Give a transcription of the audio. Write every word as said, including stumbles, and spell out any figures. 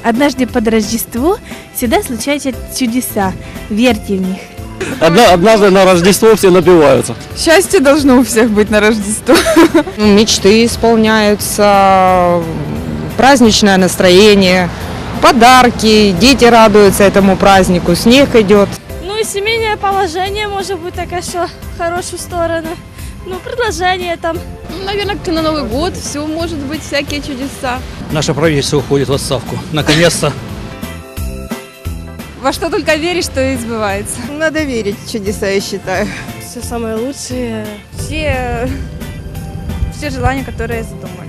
Однажды под Рождество всегда случаются чудеса. Верьте в них. Одна, однажды на Рождество все напиваются. Счастье должно у всех быть на Рождество. Мечты исполняются, праздничное настроение, подарки, дети радуются этому празднику, снег идет. Ну и семейное положение может быть такое, что в хорошую сторону. Ну, предложение там. Ну, наверное, как на Новый год все может быть, всякие чудеса. Наше правительство уходит в отставку. Наконец-то. Во что только веришь, то и сбывается. Надо верить в чудеса, я считаю. Все самое лучшее. Все, все желания, которые я задумаю.